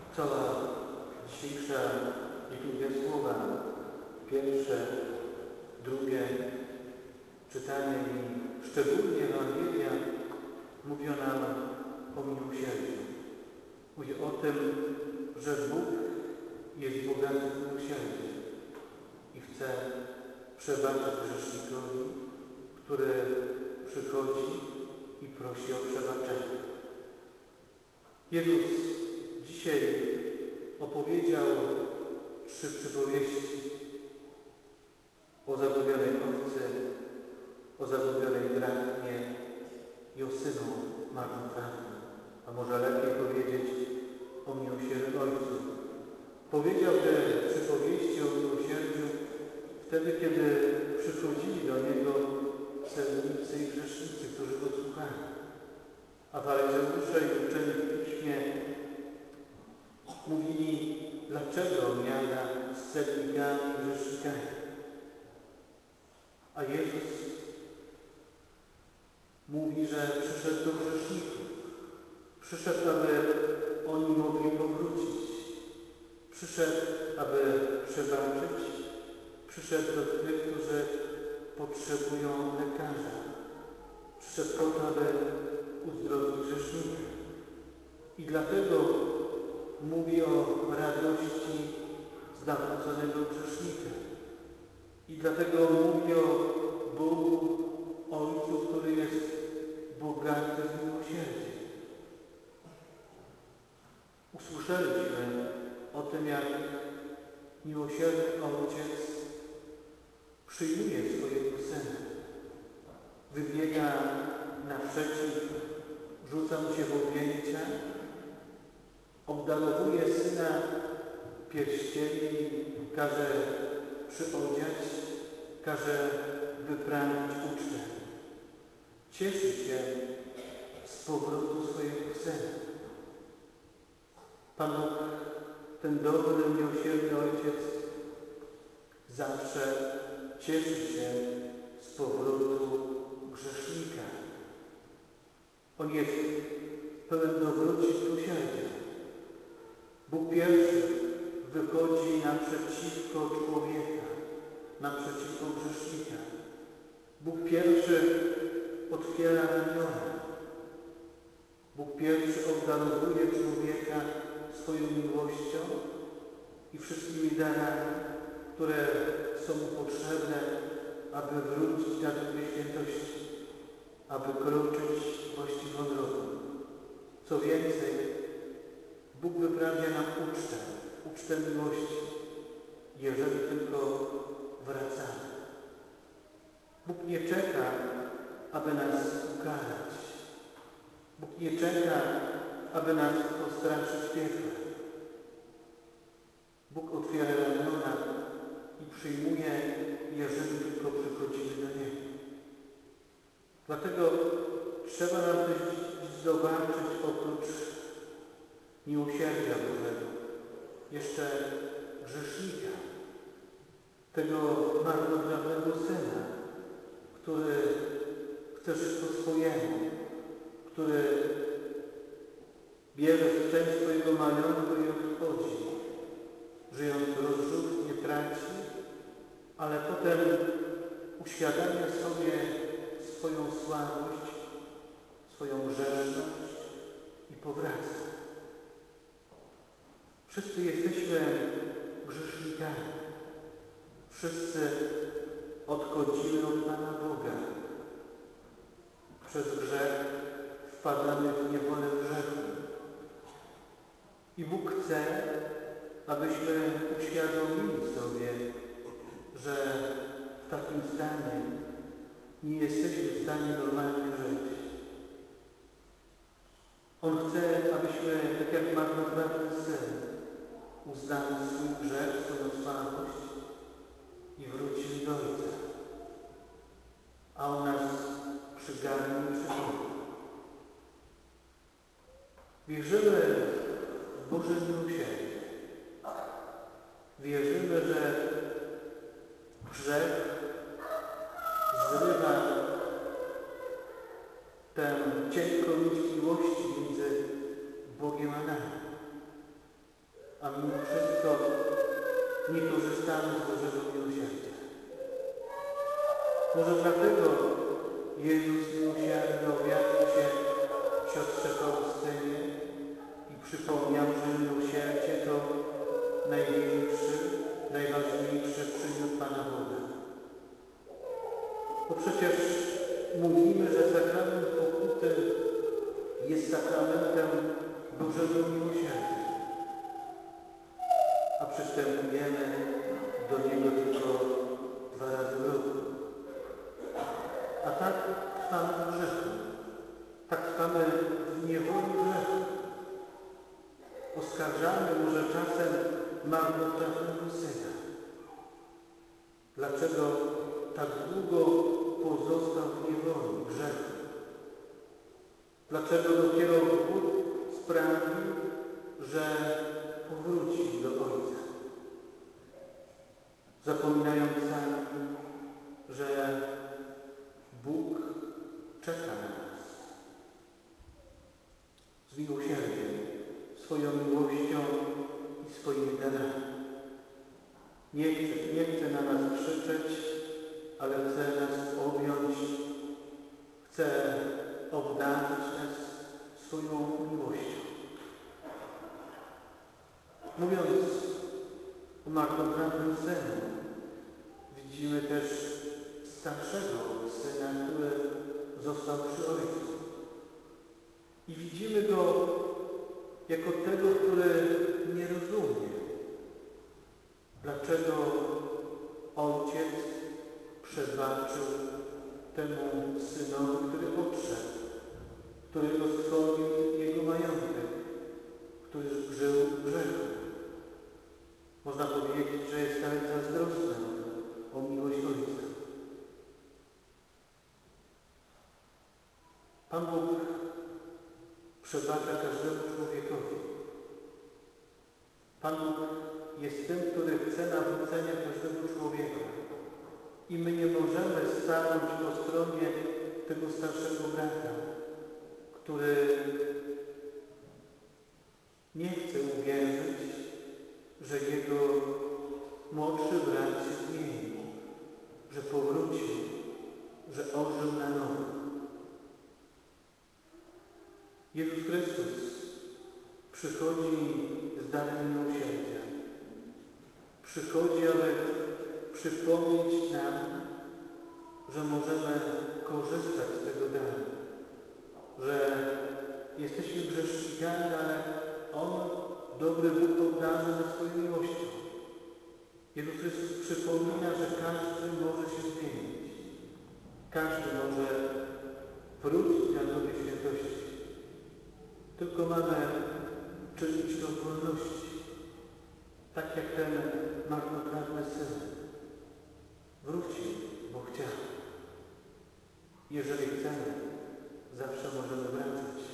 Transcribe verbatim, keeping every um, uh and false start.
Cała dzisiejsza liturgia słowa, pierwsze, drugie czytanie i szczególnie Ewangelia mówią nam o miłosierdziu. Mówi o tym, że Bóg jest bogaty w miłosierdzie i chce przebaczyć grzesznikowi, który przychodzi i prosi o przebaczenie. Jezus dzisiaj opowiedział trzy przypowieści o zagubionej owcy, o zagubionej drachmie i o synu marnotrawnym, a może lepiej powiedzieć o miłosierdziu Ojcu. Powiedział te przypowieści o miłosierdziu wtedy, kiedy przychodzili do Niego celnicy i grzesznicy, którzy Go słuchali. A faryzeusze i uczeni w Piśmie mówili, dlaczego miana z celnikami i grzesznikami. A Jezus mówi, że przyszedł do grzeszników. Przyszedł, aby oni mogli powrócić. Przyszedł, aby przebaczyć. Przyszedł do tych, którzy potrzebują lekarza. Przyszedł po to, aby uzdrowić grzesznika. I dlatego mówi o radości z nawróconego grzesznika. I dlatego mówi o Bogu, Ojcu, który jest bogaty w miłosierdzie. Usłyszeliśmy o tym, jak miłosierny Ojciec przyjmuje swojego Syna. Wybiega naprzeciw, rzuca mu się w objęcia, obdarowuje Syna pierścieni, każe przyodziać, każe wyprawić ucztę. Cieszy się z powrotu swojego Syna. Pan Bóg, ten dobry, miłosierny Ojciec, zawsze cieszy się z powrotu grzesznika. On jest pełen dobroci i miłosierdzia. Bóg pierwszy wychodzi naprzeciwko człowieka, naprzeciwko grzesznika. Bóg pierwszy otwiera ramiona. Bóg pierwszy obdarowuje człowieka swoją miłością i wszystkimi darami, które są mu potrzebne, aby wrócić na drogę świętości, aby kroczyć właściwą drogą. Co więcej, Bóg wyprawia nam ucztę, ucztę miłości, jeżeli tylko wracamy. Bóg nie czeka, aby nas ukarać. Bóg nie czeka, aby nas postraszyć piekłem. Bóg otwiera ramiona i przyjmuje, jeżeli tylko przychodzimy do Niego. Dlatego trzeba nam też zobaczyć oprócz miłosierdzia Bożego jeszcze grzesznika, tego marnotrawnego Syna, który chce żyć po swojemu, który bierze część swojego majątku i odchodzi, żyjąc rozrzutnie traci, ale potem uświadamia sobie swoją słabość, swoją grzeszność i powraca. Wszyscy jesteśmy grzesznikami. Wszyscy odchodzimy od Pana Boga. Przez grzech wpadamy w niewolę grzechu. I Bóg chce, abyśmy uświadomili sobie, że w takim stanie nie jesteśmy w stanie normalnie żyć. On chce, abyśmy, tak jak marnotrawny Syn, uznali swój grzech, swoją słabość i wrócili do Ojca. A On nas przygarnie i przychodzi. Wierzymy w Boże miłosierdzie. Wierzymy, że grzech zrywa tę, cienką nić miłości między Bogiem a nami. a mimo wszystko nie korzystamy z Bożego miłosierdzia. Może dlatego Jezus miłosierny objawił się siostrze Faustynie i przypomniał, że miłosierdzie to największy, najważniejszy przymiot Pana Boga. Bo przecież mówimy, że sakrament pokuty jest sakramentem Bożego miłosierdzia, a przystępujemy do niego tylko dwa razy w roku. A tak trwamy w grzechu, tak trwamy w niewoli grzechu. Oskarżamy może czasem marnotrawnego Syna. Dlaczego tak długo pozostał w niewoli grzechu? Dlaczego dopiero Bóg sprawił, że powróci do Ojca? Zapominając sami, że Bóg czeka na nas z miłosierdziem, swoją miłością i swoimi darami. Nie chce, nie chce na nas krzyczeć, ale chce nas objąć, chce obdarzyć nas swoją miłością. Mówiąc o marnotrawnym Synu, widzimy też starszego Syna, który został przy Ojcu. I widzimy Go jako tego, który nie rozumie, dlaczego Ojciec przebaczył temu Synowi, który odszedł, który roztrwonił jego majątek, który żył w grzechu. Można powiedzieć, że jest nawet zazdrosny o miłość Ojca. Pan Bóg przebacza każdemu człowiekowi. Pan Bóg jest tym, który chce nawrócenia każdego człowieka. I my nie możemy stanąć po stronie tego starszego brata, który nie chce uwierzyć, że jego młodszy brat się zmienił, że powrócił, że ożył na nowo. Jezus Chrystus przychodzi z darem miłosierdzia. Przychodzi, aby przypomnieć nam, że możemy korzystać z tego daru, że jesteśmy grzesznikami, ale On, dobry Bóg, obdarzy nas swoją miłością. Jezus Chrystus przypomina, że każdy może się zmienić. Każdy może wrócić na drogę świętości. Tylko mamy czynić to w wolności. Tak jak ten marnotrawny Syn. Wrócił, bo chciał. Jeżeli chcemy, zawsze możemy wracać.